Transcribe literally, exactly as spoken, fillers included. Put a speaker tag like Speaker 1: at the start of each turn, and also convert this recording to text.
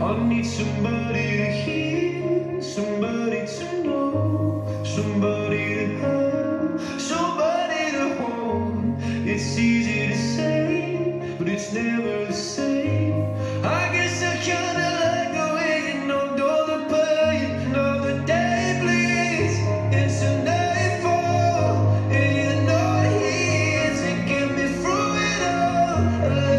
Speaker 1: I need somebody to hear, somebody to know, somebody to have, somebody to hold. It's easy to say, but it's never the same. I guess I kinda like the way you knocked all the pain. Now the day bleeds into nightfall, and you're not here to get me through it all.